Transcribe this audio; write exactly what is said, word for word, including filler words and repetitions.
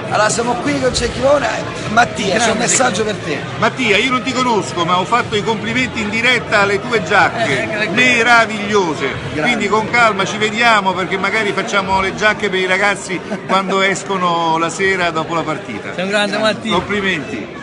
Allora siamo qui con Cecchivone. Mattia, c'è un messaggio per te. Mattia, io non ti conosco, ma ho fatto i complimenti in diretta alle tue giacche, meravigliose. Quindi con calma ci vediamo, perché magari facciamo le giacche per i ragazzi quando escono la sera dopo la partita. Sei un grande Mattia. Complimenti.